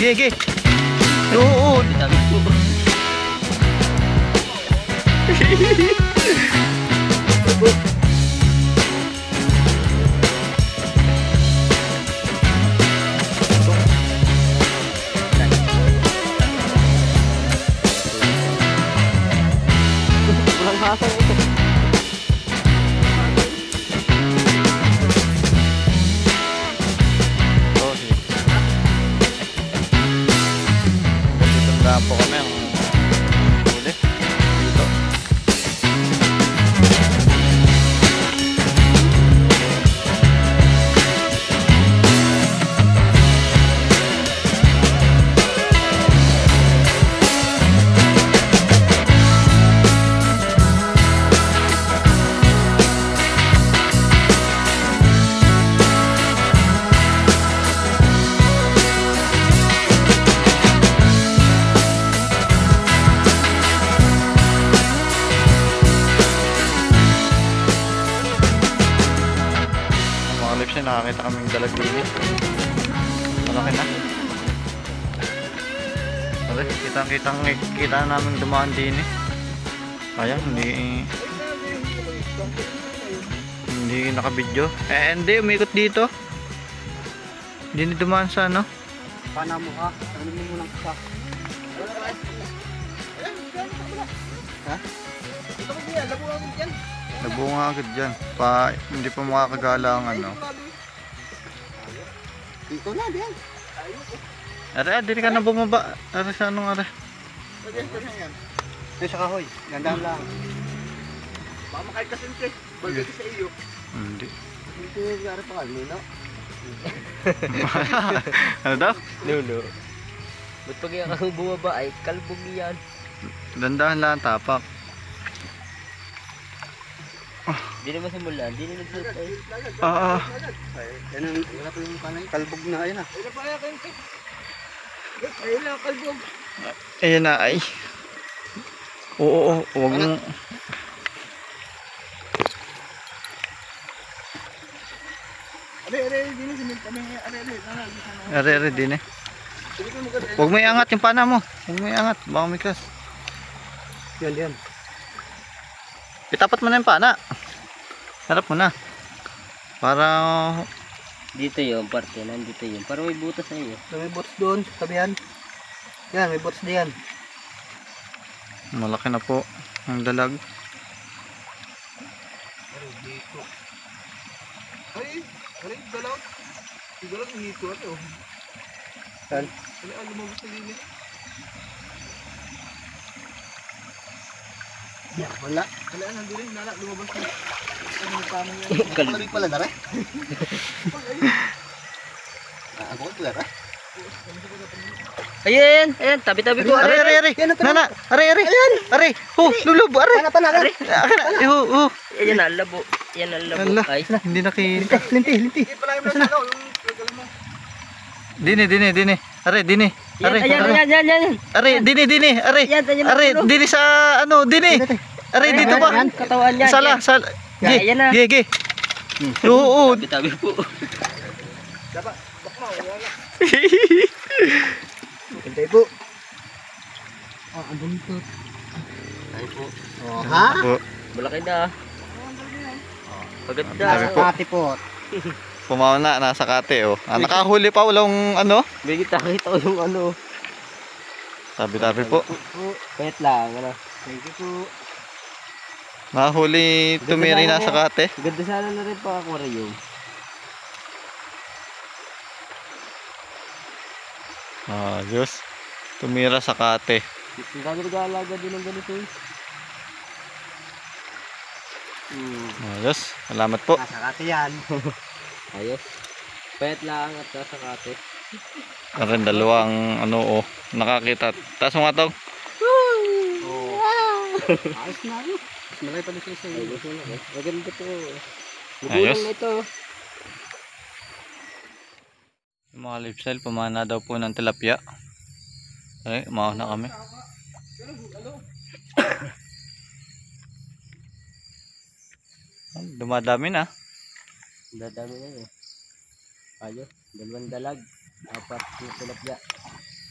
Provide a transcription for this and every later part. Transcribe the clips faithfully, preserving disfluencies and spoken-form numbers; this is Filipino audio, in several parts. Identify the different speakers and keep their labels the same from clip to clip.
Speaker 1: Gigi. Oo.
Speaker 2: Walang hasang ito.
Speaker 1: Oh, sige. Tandaan po kami ang huli dito. Nakakita kaming dalag dito. Malaki na. Okay, kitang kitang kita namin dumaan din eh. Ayan, hindi hindi nakabidyo. Eh, hindi, umikot dito. Hindi dumaan sa ano.
Speaker 2: Pana mo ha? Ano mo lang ka? Ha? Ito ko diyan, labo lang diyan.
Speaker 1: Nabunga agad dyan. Pa, hindi pa makakagala ang ano.
Speaker 2: Dito na, diyan.
Speaker 1: Are, dili ka na bumaba. Are, sa anong are?
Speaker 2: Ito sa kahoy. Gandaan lang. Baka makahit ka sinte. Bagay sa iyo.
Speaker 1: Hindi.
Speaker 2: Hindi yung gari pa kami, no?
Speaker 1: Ano daw?
Speaker 2: Nuno. Ba't pag yung kang bumaba ay kalbog yan?
Speaker 1: Dandahan lang, tapak.
Speaker 2: Hindi naman simulan, hindi naman nagsuot ay.
Speaker 1: Oo.
Speaker 2: Yan ang wala pa yung panay. Kalbog na ayun ah. Ayun pa yan kayo. Ayun lang kalbog.
Speaker 1: Ayan na ay. Oo, oo, huwag mong.
Speaker 2: Are, are, din na simulan kami. Are, are,
Speaker 1: Are, are, din eh. Huwag mo iangat yung pana mo. Huwag mo iangat, baka may kas.
Speaker 2: Yan, yan.
Speaker 1: Itapat mo na yung pana. Harap mo na. Para
Speaker 2: Dito yung parte, nandito yun. Parang may butas na yun. May butas doon, tabihan. Yan, may butas diyan.
Speaker 1: malaki na po ang dalag.
Speaker 2: Ay, dito. Ay, ay, dalag. Dalag dito ano. Saan? Ano ang lumabas sa linya? Ya, wala. Wala nang dili, nala lumabas na. Ano tama yan? Kalbi pala dara. Ah, ako ko dara. Ayan, ayan, tabi-tabi ko.
Speaker 1: Are, are, are. Nana, are, are. Ayan. Are. Hu, lulub, are.
Speaker 2: Pana pana. Are.
Speaker 1: Hu, hu.
Speaker 2: Ayan na labo. Ayan na labo.
Speaker 1: Ala,
Speaker 2: Ay,
Speaker 1: hindi nakita.
Speaker 2: linti, linti.
Speaker 1: Dini, dini, dini. Are, dini. Are,
Speaker 2: Ayan,
Speaker 1: are.
Speaker 2: ayan, ayan, ayan.
Speaker 1: Are, dini, dini. Are.
Speaker 2: Ayan, ayan,
Speaker 1: Are,
Speaker 2: ulo.
Speaker 1: dini sa ano, dini. Are, dito ba?
Speaker 2: Ayan, katawan niya.
Speaker 1: Sala, sala.
Speaker 2: Ayan, ayan na.
Speaker 1: Ge, ge. Oo, oo.
Speaker 2: Tabi-tabi po. Dapat, bakma, wala. Hintay po. Oh, andun po. Hintay po. Oh, ha?
Speaker 1: Po.
Speaker 2: Malaki na. Paganda.
Speaker 1: Sabi po.
Speaker 2: Ate po.
Speaker 1: Pumaw na, nasa kate oh. Ah, nakahuli pa walang ano?
Speaker 2: May kita-kita ko yung ano.
Speaker 1: Tabi-tabi po.
Speaker 2: Wait lang, ano. Thank you po.
Speaker 1: Nakahuli tumiri na sa kate.
Speaker 2: Ganda sana na rin pa aquarium.
Speaker 1: Ah, Diyos. Tumira sa kate.
Speaker 2: Ang dami nag-aalaga din ng ganito eh. Hmm.
Speaker 1: Ah, Diyos. Salamat po.
Speaker 2: Nasa kate yan. Ayos. Payat lang at nasa kate.
Speaker 1: Meron dalawang ano oh. Nakakita. Taas mo nga to.
Speaker 2: Oh. Ayos na ano. Malay pa din siya sa iyo. Ayos na lang. Maganda po. Magulang na ito.
Speaker 1: Yung mga lifestyle, pumana daw po ng tilapia. Okay, umaw na kami. Dumadami na.
Speaker 2: Dadami na eh. Ayos. Dalawang dalag. Apat yung tilapia.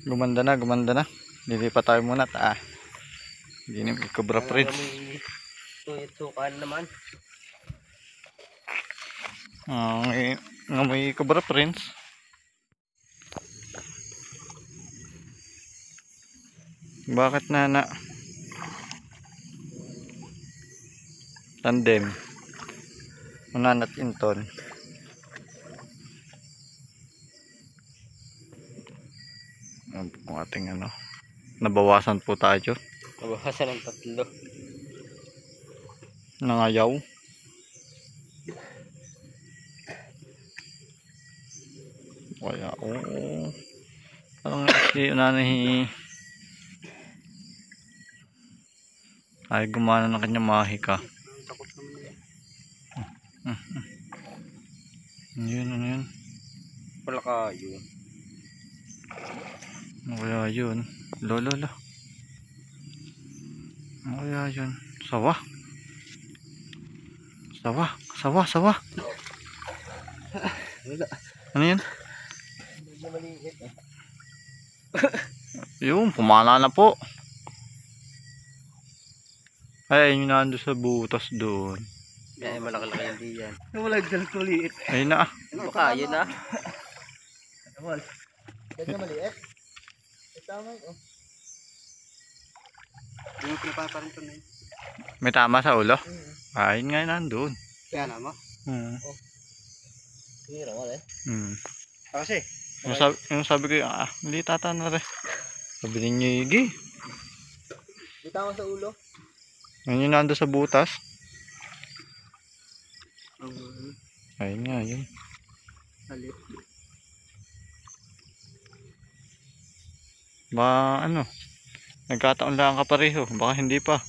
Speaker 1: Gumanda na, gumanda na. Lilipat tayo muna ta. Ah. Hindi na may Cobra Prince.
Speaker 3: Sukan naman.
Speaker 1: Ah, may, nga may Cobra Prince. Bakit nana? Tandem. Unanat inton. Ang ating ano. Nabawasan po tayo.
Speaker 3: Nabawasan ng tatlo.
Speaker 1: Nangayaw. Kaya oo. Parang si unanahi ay gumana ng kanyang mahika. Ano yun, ano yun?
Speaker 3: Wala kayo.
Speaker 1: Ano kaya yun? Lolo, lolo. Ano kaya yun? Sawa. Sawa, sawa, sawa. Ano yun?
Speaker 3: Medyo maliit eh.
Speaker 1: Yung, pumana na po. Ay, yun na ando sa butas doon.
Speaker 3: Ay, malaki-laki hindi yan.
Speaker 2: Wala dyan maliit.
Speaker 1: Ayun na ah.
Speaker 3: Baka yun ah.
Speaker 2: Wala. Dyan maliit. Tama yun. Hindi mo pinapaparin ito na yun.
Speaker 1: May tama sa ulo? Ayun nga nandun.
Speaker 2: Kaya na mo?
Speaker 1: Hmm.
Speaker 3: Hindi raw eh.
Speaker 1: Hmm.
Speaker 2: Kasi?
Speaker 1: Yung sabi, yung sabi ko yung, ah, hindi tata na rin. Sabi ninyo, Igi.
Speaker 2: Di tama sa ulo?
Speaker 1: Yun yung nando sa butas.
Speaker 2: Um,
Speaker 1: Ayun nga, yun.
Speaker 2: Halit.
Speaker 1: Ba, ano, nagkataon lang ka pareho. Baka hindi pa.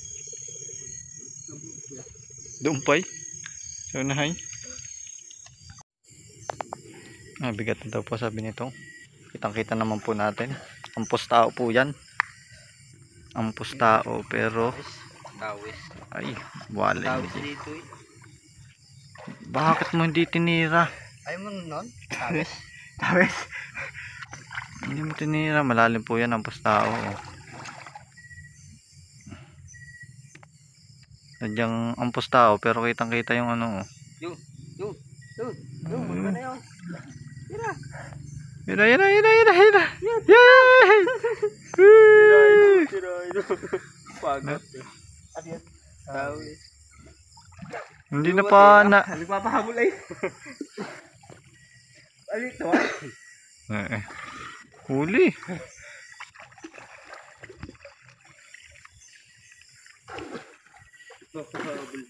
Speaker 1: Dumpay. So, nahay. Ah, bigat na daw po sabi nito. Kitang-kita naman po natin. Ampos tao po yan. Ampos tao, pero
Speaker 3: Tawis.
Speaker 1: ay, wala.
Speaker 3: Tawis dito eh.
Speaker 1: Bakit mo hindi tinira?
Speaker 2: Ayaw mo nun? Tawis? Tawis?
Speaker 1: Hindi mo tinira. Malalim po yan, ampos tao. Sadyang ampos tao, pero kitang-kita yung ano.
Speaker 3: Yun, yun, yun, yun, muna na yun. Tira.
Speaker 1: Hira, hira, hira, hira, hira. Yay!
Speaker 3: Tira, tira. Pagat eh.
Speaker 2: At yan.
Speaker 3: Tawis.
Speaker 1: Hindi na pa na.
Speaker 2: Nagpapahabol ay. Alito ah.
Speaker 1: Eh, eh. Huli.
Speaker 3: Nagpapahabol.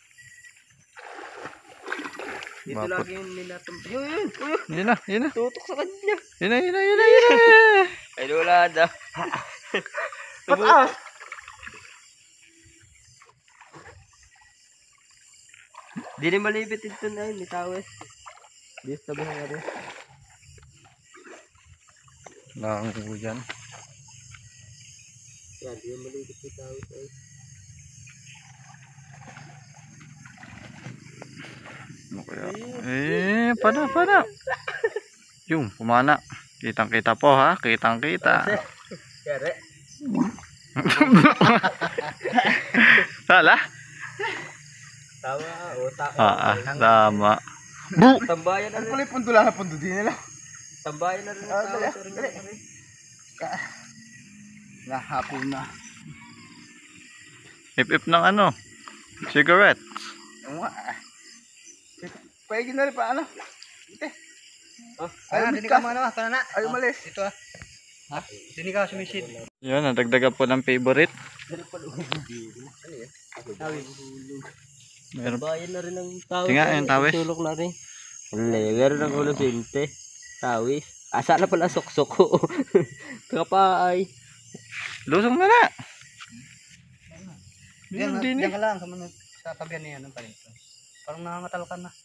Speaker 3: Dito
Speaker 1: Bakit?
Speaker 3: lagi yung nilatang. Yun, yun, yun.
Speaker 1: Yun na, yun na.
Speaker 3: Tutok sa kanya.
Speaker 1: Yun na, yun na, yun na, yun na.
Speaker 3: Ay, wala na.
Speaker 2: Pataas!
Speaker 3: Di rin malibit ito na yun, may tawis. Di sa tabi nga rin.
Speaker 1: Nakang po dyan.
Speaker 3: Yan, di rin malibit yung tawis ay.
Speaker 1: Ano kaya? Eh, pada, pada. Yung, pumana. Kitang-kita po ha. Kitang-kita.
Speaker 3: Kere.
Speaker 1: Sala?
Speaker 3: Tama, o tama.
Speaker 1: Ah, ah, tama. Bu!
Speaker 3: Tambayan na
Speaker 2: Ang
Speaker 3: rin.
Speaker 2: kulay pundo lang na pundo din nila.
Speaker 3: Tambayan na rin
Speaker 2: Ah,
Speaker 3: ang
Speaker 2: dali,
Speaker 3: tawis.
Speaker 2: dali. Nahapon na.
Speaker 1: Ip-ip ng ano? Cigarette.
Speaker 2: Yung nga. Paigin na rin pa ano. Ite.
Speaker 3: Ah,
Speaker 2: Ayaw
Speaker 3: dinig
Speaker 2: ka.
Speaker 3: ka mga na.
Speaker 2: Ayaw malis.
Speaker 3: Ito ah. Ha? Dinig ka sumisid.
Speaker 1: Yun, nadagdagan po ng favorite.
Speaker 3: Dali pa luhod. Ano yan? Tawis.
Speaker 1: Meron pa.
Speaker 3: Tambayan na rin ang tawis.
Speaker 1: Tinga, yung tawis.
Speaker 3: Sulok na rin. Wala, meron ng ulo sinte. Tawis. Asa na pala soksok ko. Kapaay.
Speaker 1: Lusong na na.
Speaker 2: Diyan,
Speaker 1: Hindi
Speaker 2: diyan
Speaker 1: na.
Speaker 2: ka lang sa, manag, sa tabihan niya ng palito. Parang nangangatal ka na.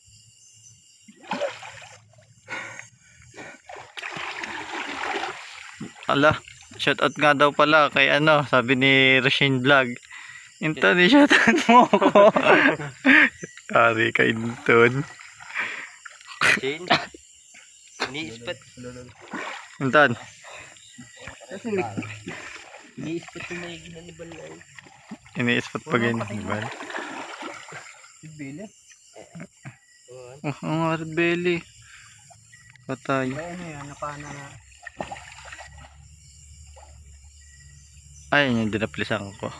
Speaker 1: Ala, shoutout nga daw pala kay ano, sabi ni Rasheen Vlog. Inton, shoutout mo ko. Kari ka Inton.
Speaker 3: Jane. Ni-spot.
Speaker 1: Inton,
Speaker 3: Ini-spot yung may ginanibal ay.
Speaker 1: Ini-spot pa ganyan. Bal.
Speaker 2: Bibili.
Speaker 1: Oh, ang red belly. Patay.
Speaker 2: Ay, ano yan, napana na.
Speaker 1: Ay, yung dinaplisan ko.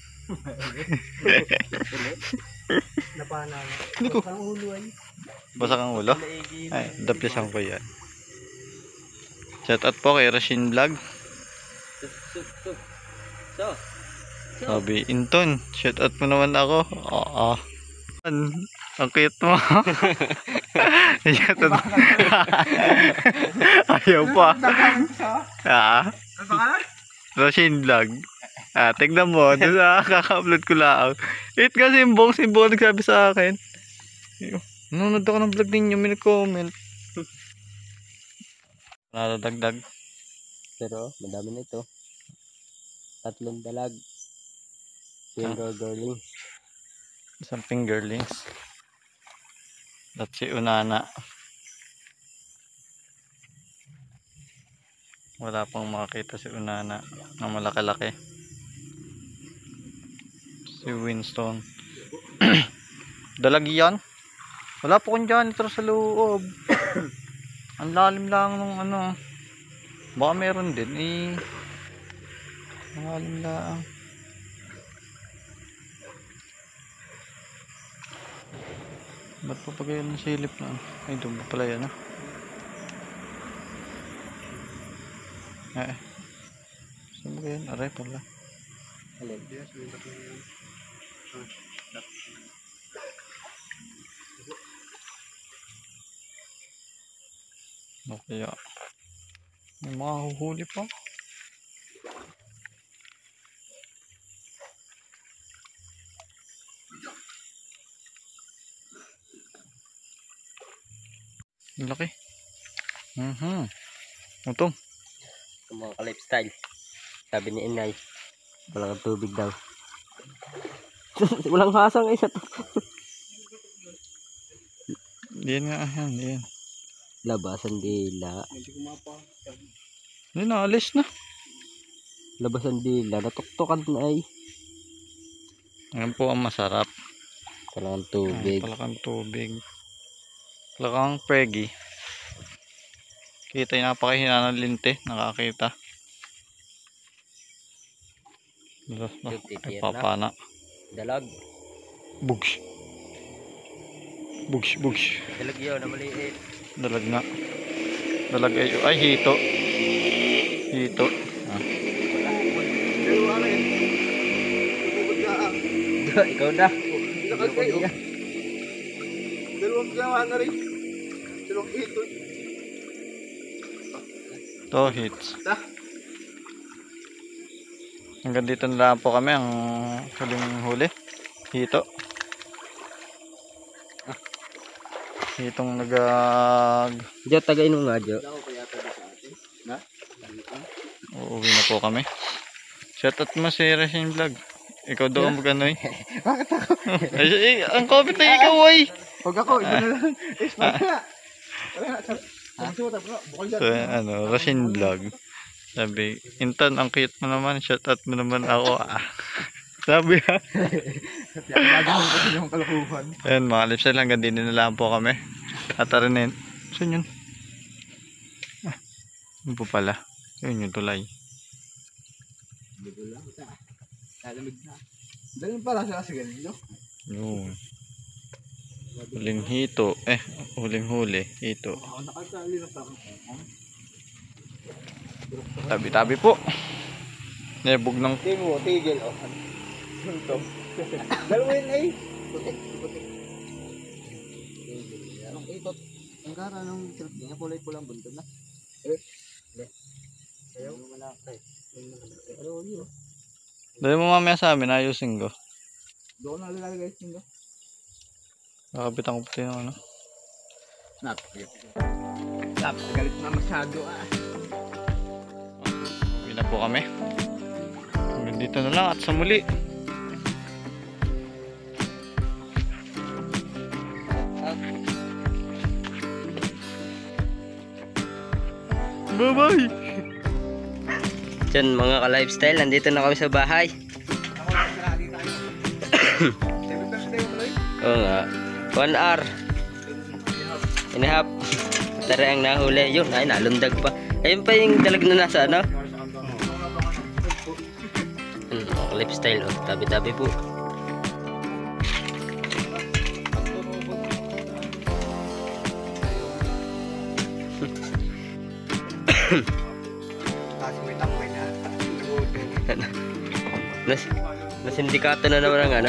Speaker 2: Napana na.
Speaker 1: Hindi ko.
Speaker 2: Ang ulo ay.
Speaker 1: Basa kang ulo? Ay, daplisan ko yan. Shout out po kay Rashin Vlog.
Speaker 3: Sup, sup. So.
Speaker 1: Sabi, Inton, shout out mo naman ako. Oo. Ang ang cute mo. Shout out. Ayaw pa. Ah,
Speaker 2: Ano pa ka?
Speaker 1: Rashin Vlog. Ah, tignan mo. Doon sa kaka-upload ko lang. It kasi yung buong simbong nagsabi sa akin. Nanonood ako ng vlog ninyo, may nag-comment. Nadadagdag.
Speaker 3: Pero, madami na ito. Tatlong dalag. Finger girling.
Speaker 1: Isang fingerlings. That's si Unana. Wala pang makakita si Unana na malaki-laki. Si Winston. Dalag yan. Wala po kong janitor sa loob. Ang lalim lang nung ano. Baka meron din eh. Ang lalim lang. Ba't pa pa ganyan ng silip na? Ay, doon pa pala yan ah. Eh. Saan ba ganyan? Aray pala.
Speaker 3: Alin?
Speaker 1: Ano kaya? May mga huhuli pa. Ang laki. Mhm. Utong.
Speaker 3: Yung mga ka-lifestyle. Sabi ni Inay. Walang tubig daw. Walang hasang isa to.
Speaker 1: Diyan nga. Yan, diyan.
Speaker 3: Labasan dila.
Speaker 2: Hindi ko mapa.
Speaker 1: Yan na, alis na.
Speaker 3: Labasan dila. Natuktukan na ay.
Speaker 1: Ngayon po ang masarap.
Speaker 3: Walang tubig.
Speaker 1: Palakang tubig. Palakang preggy. Kita yung napakahina ng linte. Nakakita. Ay, papana.
Speaker 3: Dalag.
Speaker 1: Bugs. Bugs, bugs.
Speaker 3: Dalag yun na maliit.
Speaker 1: Dalag nga. Dalag ay, ay hito. Hito. Ah.
Speaker 2: Pero ano yun? Bubod ka ah.
Speaker 3: Ikaw na.
Speaker 2: Nakal kayo. Dalawang gawa na rin. Dalawang ito.
Speaker 1: To hits.
Speaker 2: Ta.
Speaker 1: Hanggang dito na lang po kami ang huling huli. Hito. Hitong nagag...
Speaker 3: Jo, tagay mo nga, Jo.
Speaker 2: Ako kaya tayo sa atin. Na?
Speaker 1: Uuwi na po kami. Shoutout mo si Rashin Vlog. Ikaw doon mag-ano eh.
Speaker 2: Bakit ako?
Speaker 1: Ay, ay, ang COVID na ikaw ay.
Speaker 2: Huwag ako. Ito na lang. Eh, smart na. Wala nga. Pagsuot ako. Bukal
Speaker 1: So, ano, Rashin Vlog. Sabi, Intan, ang cute mo naman. Shoutout mo naman ako. Ah. Sabi ha.
Speaker 2: Gagawin ko yung kalukuhan.
Speaker 1: Ayan, mga lipsel, hanggang din na lang po kami. At arinin. Saan yun? Ah, yun po pala. Yun yung tulay.
Speaker 2: Lalamig na. Dahil pala siya kasi ganito.
Speaker 1: Yun. Huling hito. Eh, huling huli. Hito.
Speaker 2: Ako nakatali na sa akin.
Speaker 1: Tabi-tabi po. Nebog ng...
Speaker 2: Tingin mo, tigil. Oh. Ito. Dalawin ay. Putik, putik. Anong ikot? Ang gara nung trip niya, kulay pulang buntot na. Eh. Ayaw mo na ako eh. Ayaw yun.
Speaker 1: Dali mo mamaya sa amin, ayusin ko.
Speaker 2: Doon na lalagay tinggo.
Speaker 1: Nakabitan ko pati ng ano.
Speaker 2: Snap. Snap, galit na masyado ah.
Speaker 1: Uwi na po kami. Hanggang dito na lang at sa muli. Bye-bye!
Speaker 3: Yan mga ka-lifestyle, nandito na kami sa bahay. Oo nga. One hour. And a half. Tara ang nahuli. Yun, ay nalundag pa. Ayun pa yung dalag na nasa ano. Hmm, mga ka-lifestyle. Oh, tabi-tabi po. Nas, nasindikato na naman ang ano.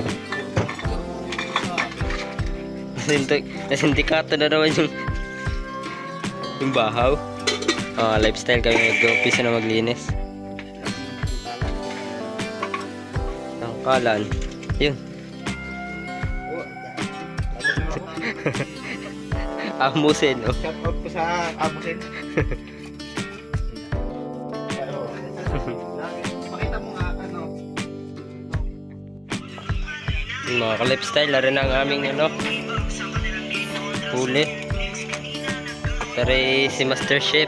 Speaker 3: Nasindik, nasindikato na naman yung yung bahaw. Ah, lifestyle kami nag-umpisa na maglinis. Ang kalan. Yun. Amusin, oh.
Speaker 2: Shout out po sa Amusin. Pakita mo nga ano.
Speaker 3: Yung mga ka-lifestyle na rin ang aming ano huli. Tari si Master Chef.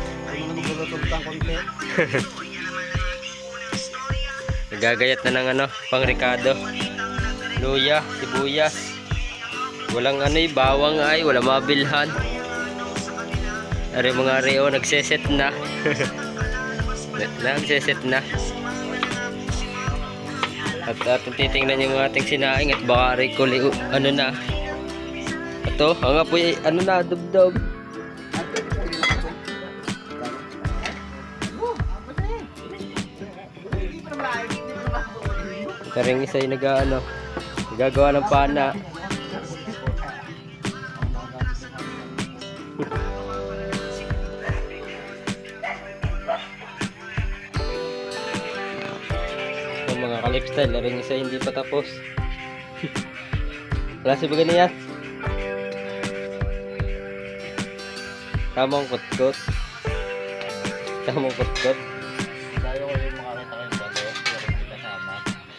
Speaker 3: Nagagayat na ng ano pang Ricardo. Luya, sibuyas. Walang ano eh, bawang ay, wala mabilhan. Ari mga reo nagseset na. Nagseset na. At ating titingnan yung ating sinaing at baka rekuli ano na. Ito, ang apoy ano na, dubdob. Karing isa yung nag-ano, nagagawa ng pana. Mga ka-lifestyle, rin isa hindi pa tapos. Klase ba ganyan? Tamang kutkot. Tamang kutkot.
Speaker 2: Tayo ko yung makakita kayong bago. Pero hindi kasama.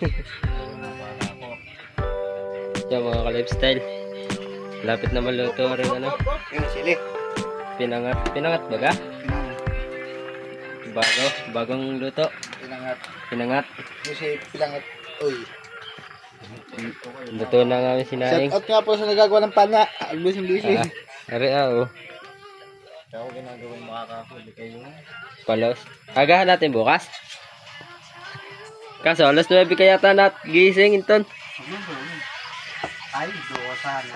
Speaker 3: Yan mga ka-lifestyle. Lapit na maluto rin ano.
Speaker 2: Yung sili.
Speaker 3: Pinangat. Pinangat ba ka? Bago. Bagong luto.
Speaker 2: Pinangat.
Speaker 3: Pinangat.
Speaker 2: Kasi pinangat. Uy.
Speaker 3: Luto na nga sinaing.
Speaker 2: Shout out nga po sa nagagawa ng pana. Busy-busy.
Speaker 3: Ah, ari ah oh.
Speaker 2: Kaya ako ginagawang makakahuli kayo.
Speaker 3: Palos. Agahan natin bukas. Kaso alas nuwebe kaya ta nat gising inton.
Speaker 2: Ay, doon sana.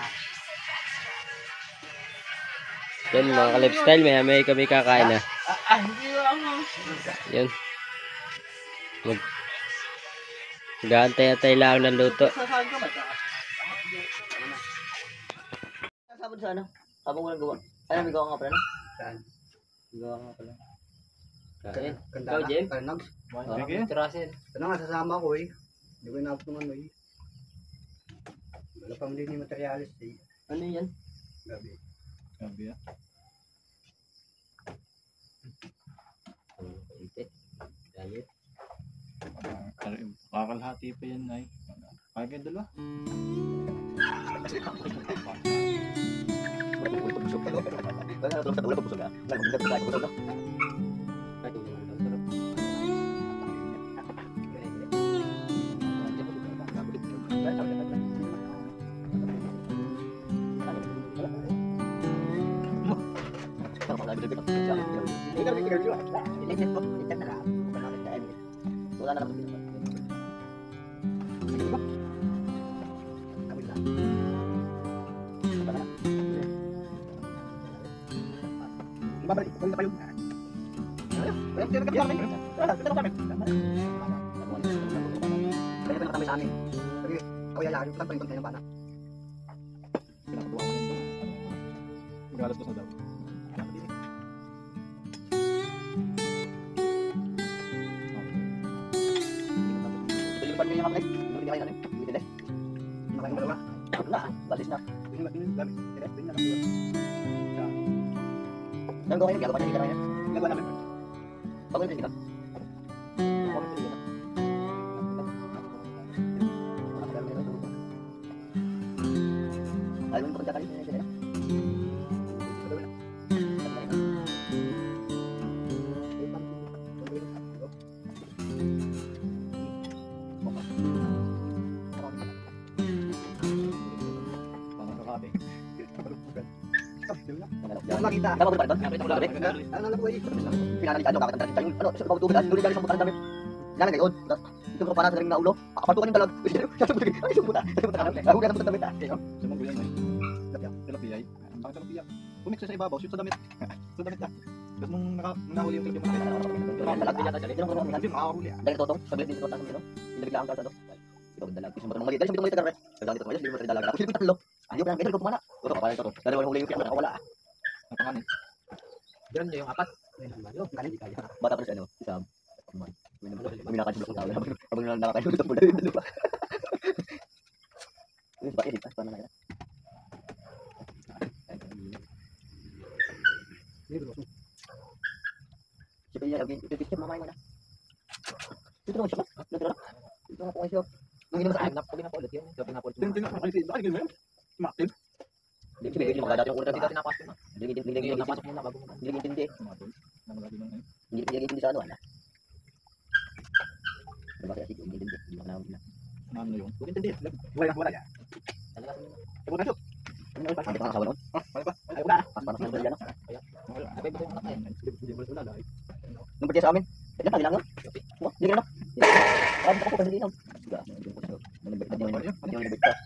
Speaker 3: Yan mga ka-lifestyle, may may kami kakain na.
Speaker 2: Ah, hindi lang.
Speaker 3: Yan. Mag Gantay-antay lang ng luto.
Speaker 2: Sasaan ka ba?
Speaker 4: Sabon sa ano? Habang walang gawa. Ay, may gawa nga pala, no?
Speaker 2: Saan?
Speaker 4: May gawa nga pala.
Speaker 3: Kain.
Speaker 2: Ganda
Speaker 3: Ikaw,
Speaker 2: na.
Speaker 3: Jem?
Speaker 2: Karnag.
Speaker 3: Oh, tirasin.
Speaker 2: Ito na nga, sasama ko eh. Hindi ko inabot naman eh. Wala pa muli ni materialis eh.
Speaker 4: Ano yan?
Speaker 2: Gabi.
Speaker 1: Sabi ah.
Speaker 3: Galit.
Speaker 1: Kakalhati pa yan ay. Kaya kayo dalawa.
Speaker 4: Wala na naman.
Speaker 2: Babalik, punta kayo. Wala, tira ka sa amin. Wala, tira ka sa amin. Kaya pa kami sa amin. Sige, ako yan lang. Punta pa yung ng bana. Pinakatuwa ko yun. Magalas ko sa daw. Ito yung pan ganyan kapag. Hindi kayo namin. Hindi din. Hindi kayo malawa.
Speaker 4: Wala, balis na.
Speaker 2: Hindi na, hindi na. Hindi na.
Speaker 4: Nang gawa yung gagawa niya, hindi ka na yan.
Speaker 2: Gagawa namin.
Speaker 4: Pagod na dito. Ayaw mo pagkakali niya sila.
Speaker 2: makita.
Speaker 4: Tama ba ito? Gabi?
Speaker 2: Ano lang po eh.
Speaker 4: Pinanalitan nyo, kakit ang tayo. Ano, sa pagtubig, ano, luligan sa putang damit. Yan ang gayon. Ito ko pa na sa ring na ulo. Kapatukan yung dalag. Sa putang, ay, sa puta. Sa puta, nahuga ka sa putang damit, ah.
Speaker 2: Sumong guyan ay. Tilapia, tilapia ay. Ang pang tilapia. Tumik siya sa ibabaw, shoot sa damit. Sa damit na. Tapos nung naka nahuli yung tilapia mo nakita.
Speaker 4: Ang dalag, yata siya. Ito ang
Speaker 2: Hindi makahuli ah.
Speaker 4: Dahil totong, sabi dito sa ano. Hindi bigla ang kalsado. Ito ang dalag. Gusto mo mali. Dahil sabi mo ito garret. Dahil dito mo dito mo dalag. Ako tatlo. Ayaw pa lang ito ko pumana. Ito pa pala ito. Dahil wala huli yung pinaka wala.
Speaker 2: Ang pangalan. Diyan niya yung apat.
Speaker 4: Bata pa siya ano. Isa. Kami nakakasulok ng tao. Habang nakakasulok ng bulay. Dalawa. Ini sebab ini pas panas ya. Siapa yang lagi itu siapa mamai mana? Itu dong siapa? Itu dong. Itu apa sih? Mungkin masa anak pagi nak ulit yan. Tapi nak ulit.
Speaker 2: Tingnan mo kasi bakit ganun? Maktin.
Speaker 4: Di sini bigyan mo kada yung ulit
Speaker 2: Kita
Speaker 4: kita.
Speaker 2: tinapas mo.
Speaker 4: Hindi hindi hindi hindi
Speaker 2: Napasok mo na bago mo.
Speaker 4: hindi hindi
Speaker 2: Matol. Nang lagi nang
Speaker 4: hindi hindi hindi sa ano ana. Diba kasi hindi hindi hindi hindi na na.
Speaker 2: ano yun. Hindi. Wala wala ya. Ibu na.
Speaker 4: Ano pa ang kawan on?
Speaker 2: Ah, wala pa.
Speaker 4: Pas panas ng bulan.
Speaker 2: Apa ibu mo na kaya? Hindi mo wala dai.
Speaker 4: Nung percaya sa amin. Ito na bilang no. Wah, hindi na. Ah, ako pa hindi na. Sudah. Yung yung bigta.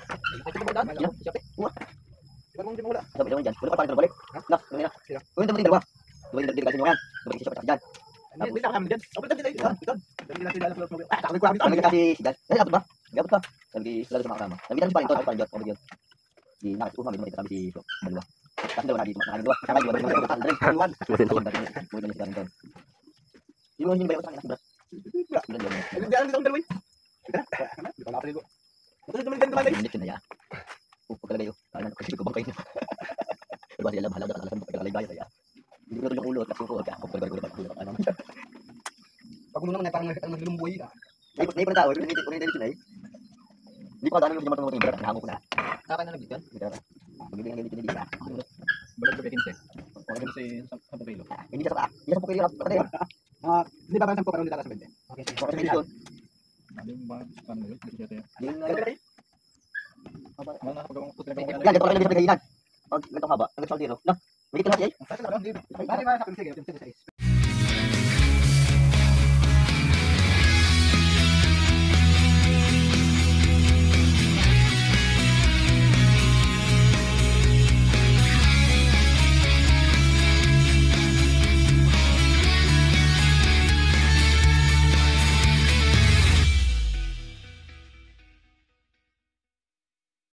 Speaker 2: Ibu mo di mo wala.
Speaker 4: Sabi naman dyan, wala pa paano balik? Nak, ano na? Uy, tama din dalawa. Tuloy na diligasin nyo yan. Balik siya pa dyan.
Speaker 2: Hindi na kami diyan. Open din dito. Hindi na sila sa problem. Ah, takot ko kami.
Speaker 4: Sabi ka kasi si Dan. Eh, abot ba? Abot ka. Sabi sila sa mga kasama. Sabi dan si Parin, to, Parin, Parin, di nakasi umam, dito kami si dalawa. Kasi dalawa na dito, nakakali dalawa. Kasama dalawa, dalawa, dalawa, dalawa, dalawa. Buhay na si Karin doon. Yung mga hindi ba yung sa akin, bro?
Speaker 2: Hindi na dito dalawa. Kita. Di ko lapit ko. Ito naman din naman.
Speaker 4: Minit na ya. Upo ka lagay, oh. Kaya na, kasi ko bangkay na. Diba sila bahala na alasan mo pagkakalay ya. Hindi ko yung ulo at kasi ko kaya ako pagkakalay ko pagkakalay ano.
Speaker 2: Pag ulo naman parang ang maglumboy ka.
Speaker 4: Ay, nay pala tao, hindi ko hindi dito nay. Hindi ko dami yung mga mga tingin, hango ko na.
Speaker 2: Kaka na nagdikan.
Speaker 4: Dito na. Pagbibigyan ng dito dito.
Speaker 2: Balik ko fifteen. Okay kasi sa kilo.
Speaker 4: Hindi sa pa. Hindi sa pa kayo patay.
Speaker 2: Ah, hindi ba ba sa pero hindi tala sa bente. Okay.
Speaker 4: Okay, dito.
Speaker 2: Ano yung ba ano yun? Hindi siya tayo.
Speaker 4: Yung
Speaker 2: Ano na pag ako putra ko.
Speaker 4: yan, dito kayo sa pagkainan. Pag ganito haba, ang saltiro. No. Hindi ko na siya.
Speaker 2: Bari ba sa sige, sige.